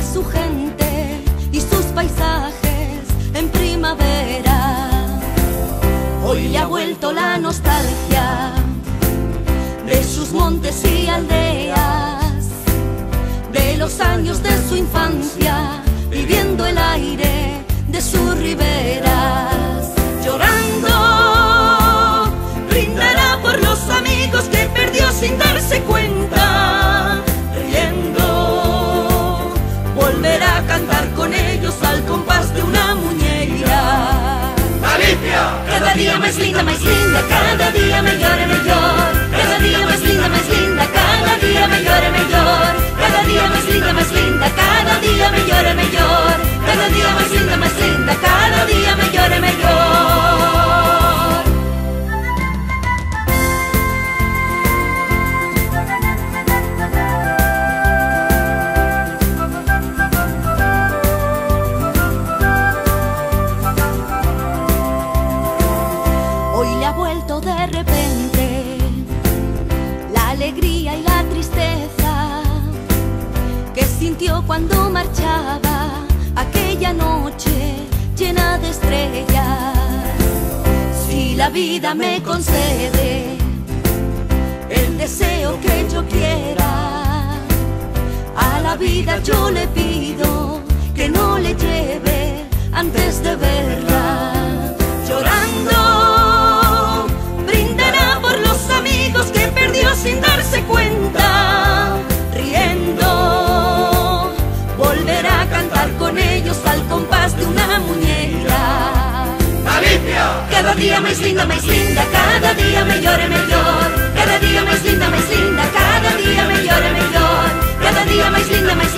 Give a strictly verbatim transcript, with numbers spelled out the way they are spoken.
su gente y sus paisajes en primavera. Hoy le ha vuelto la nostalgia de sus montes y aldeas, de los años de su infancia, viviendo el aire de sus riberas. Llorando, brindará por los amigos que perdió sin darse cuenta. Riendo, volverá a cantar con ellos al compás de una muñeira. ¡Galicia! Cada día más linda, más linda, cada día mejor y mejor. Cada día más linda, más linda, cada día mejor y mejor. Cada día más linda, más linda, cada día mejor y mejor. Cada día más linda, más linda, cada día mejor y mejor. Hoy le ha vuelto de repente la alegría y la tristeza que sintió cuando marchaba aquella noche llena de estrellas. Si la vida me concede el deseo que yo quiera, a la vida yo le pido que no le lleve antes de verla. Llorando, brindará por los amigos que perdió sin darse cuenta. Riendo, volverá a cantar con ellos al compás de una muñeira. ¡Galicia! Cada día más linda, más linda, cada día mejor y mejor. Cada día más linda, más linda, cada día mejor y mejor. Cada día más linda, más